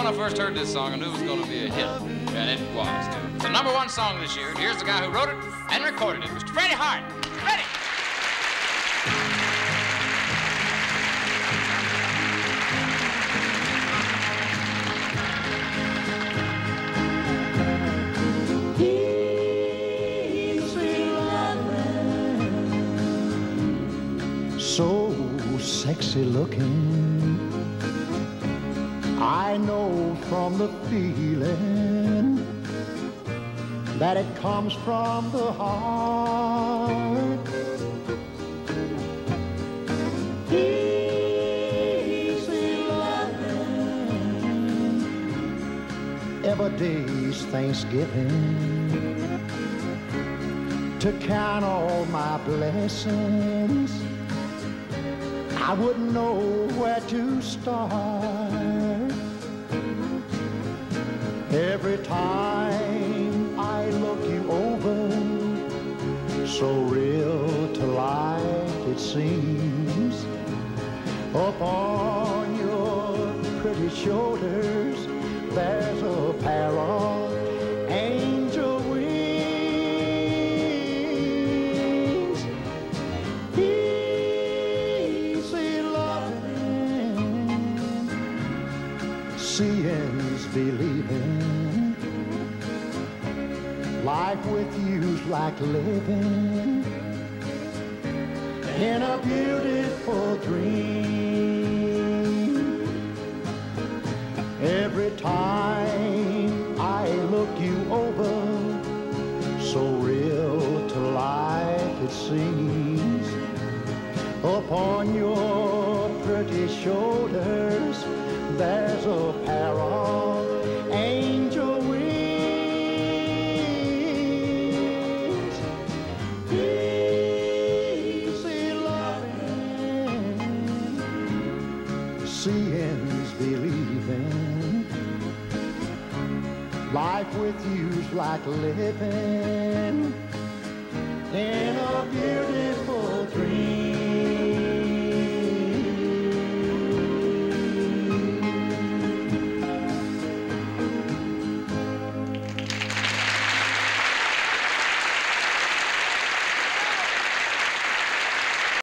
when I first heard this song, I knew it was going to be a hit. And it was, too. It's the #1 song this year. And here's the guy who wrote it and recorded it, Mr. Freddie Hart. Freddie! So sexy looking, I know from the feeling that it comes from the heart. Easy loving, every day's Thanksgiving, to count all my blessings, I wouldn't know where to start. Every time I look you over, so real to life it seems. Upon your pretty shoulders, there's a pair of angel wings. Easy loving, seeing's believing. Life with you's like living in a beautiful dream. Every time I look you over, so real to life it seems. Upon your pretty shoulders, there's a pair of angel wings. Easy loving, seeing's believing. Life with you's like living in a beautiful dream.